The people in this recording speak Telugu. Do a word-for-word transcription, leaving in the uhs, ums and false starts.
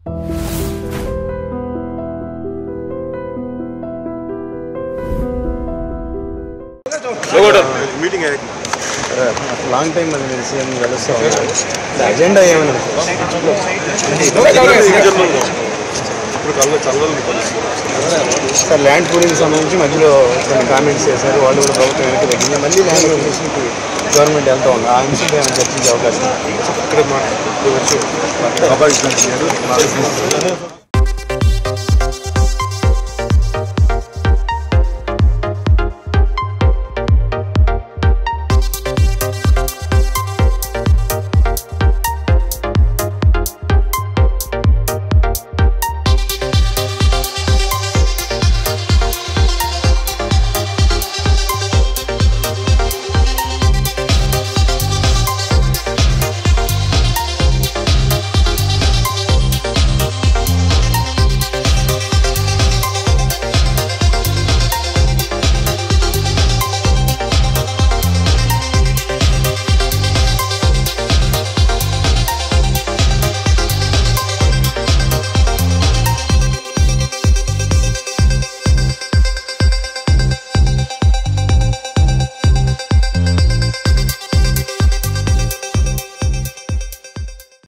మీటింగ్ లాంగ్ టైం అది మీరు సీఎం కలుస్తూ ఉన్నారు. అజెండా ఏమైనా సార్ ల్యాండ్ పూలింగ్ సంబంధించి మధ్యలో కొన్ని కామెంట్స్ చేశారు, వాళ్ళు కూడా ప్రభుత్వం వెనక్కి తగ్గింది, మళ్ళీ ల్యాండ్ అక్విజిషన్కి గవర్నమెంట్ వెళ్తూ ఉంది. ఆ అంశం ఏమైనా చర్చించే అవకాశం ఇక్కడ మాట్లాడుతూ